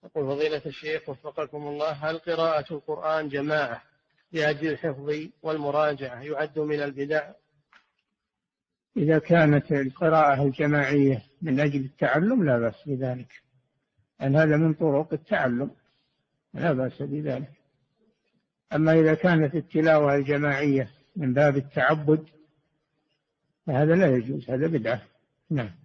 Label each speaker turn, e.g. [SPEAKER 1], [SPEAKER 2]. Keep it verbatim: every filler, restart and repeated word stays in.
[SPEAKER 1] يقول فضيلة الشيخ وفقكم الله، هل قراءة القرآن جماعة لأجل الحفظ والمراجعة يعد من البدع؟
[SPEAKER 2] إذا كانت القراءة الجماعية من أجل التعلم لا بأس بذلك، أن هذا من طرق التعلم لا بأس بذلك. أما إذا كانت التلاوة الجماعية من باب التعبد فهذا لا يجوز، هذا بدعة. نعم.